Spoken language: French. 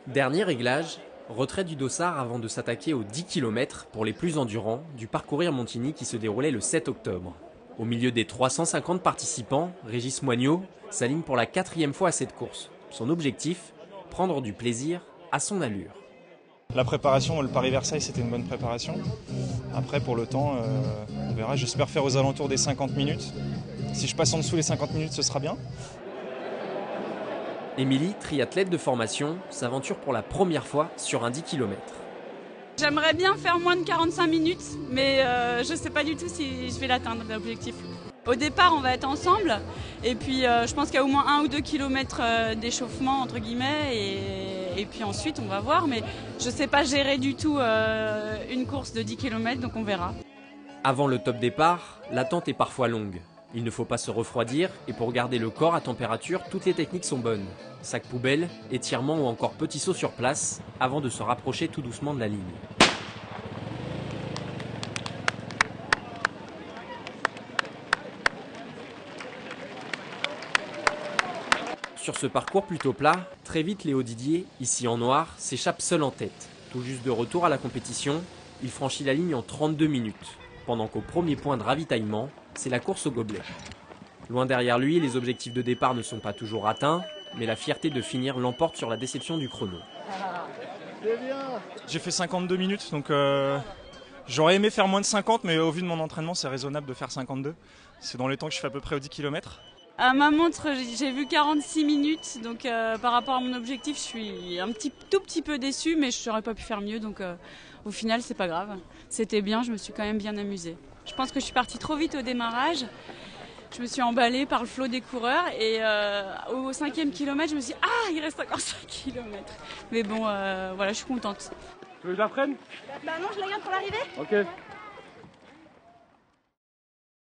Dernier réglage, retrait du dossard avant de s'attaquer aux 10 km pour les plus endurants du parcourir Montigny qui se déroulait le 7 octobre. Au milieu des 350 participants, Régis Moignot s'aligne pour la 4e fois à cette course. Son objectif, prendre du plaisir à son allure. La préparation, le Paris-Versailles, c'était une bonne préparation. Après, pour le temps, on verra. J'espère faire aux alentours des 50 minutes. Si je passe en dessous les 50 minutes, ce sera bien. Émilie, triathlète de formation, s'aventure pour la première fois sur un 10 km. J'aimerais bien faire moins de 45 minutes, mais je ne sais pas du tout si je vais l'atteindre, l'objectif. Au départ, on va être ensemble, et puis je pense qu'il y a au moins 1 ou 2 kilomètres d'échauffement, entre guillemets, et puis ensuite on va voir, mais je ne sais pas gérer du tout une course de 10 km, donc on verra. Avant le top départ, l'attente est parfois longue. Il ne faut pas se refroidir, et pour garder le corps à température, toutes les techniques sont bonnes. Sac poubelle, étirement ou encore petit saut sur place, avant de se rapprocher tout doucement de la ligne. Sur ce parcours plutôt plat, très vite Léo Didier, ici en noir, s'échappe seul en tête. Tout juste de retour à la compétition, il franchit la ligne en 32 minutes, pendant qu'au premier point de ravitaillement, c'est la course au gobelet. Loin derrière lui, les objectifs de départ ne sont pas toujours atteints, mais la fierté de finir l'emporte sur la déception du chrono. J'ai fait 52 minutes, donc j'aurais aimé faire moins de 50, mais au vu de mon entraînement, c'est raisonnable de faire 52. C'est dans les temps que je fais à peu près aux 10 km. À ma montre, j'ai vu 46 minutes, donc par rapport à mon objectif, je suis tout petit peu déçue, mais je n'aurais pas pu faire mieux, donc au final, c'est pas grave. C'était bien, je me suis quand même bien amusée. Je pense que je suis partie trop vite au démarrage. Je me suis emballée par le flot des coureurs et au 5e kilomètre, je me suis dit « Ah, il reste encore 5 km !» Mais bon, voilà, je suis contente. Tu veux que je la prenne? Bah non, je la garde pour l'arrivée. Ok.